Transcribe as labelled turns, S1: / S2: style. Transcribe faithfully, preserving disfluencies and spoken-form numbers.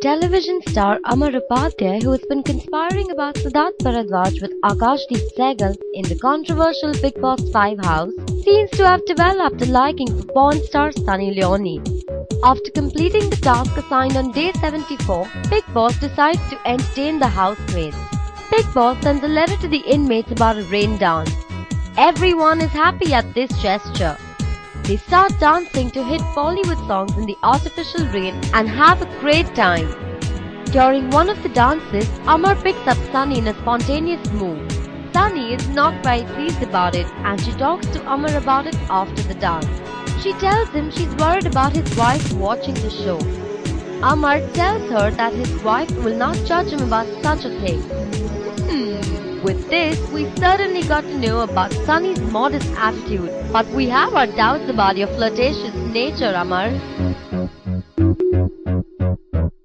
S1: television star Amar Upadhyay, who has been conspiring about Siddharth Bharadwaj with Akashdeep Sehgal in the controversial Bigg Boss five house, seems to have developed a liking for porn star Sunny Leone. After completing the task assigned on day seventy-four, Bigg Boss decides to entertain the housemates. Bigg Boss sends a letter to the inmates about a rain dance. Everyone is happy at this gesture. They start dancing to hit Bollywood songs in the artificial rain and have a great time. During one of the dances, Amar picks up Sunny in a spontaneous move. Sunny is not very pleased about it and she talks to Amar about it after the dance. She tells him she's worried about his wife watching the show. Amar tells her that his wife will not judge him about such a thing. Hmm. With this, we certainly got to know about Sunny's modest attitude, but we have our doubts about your flirtatious nature, Amar.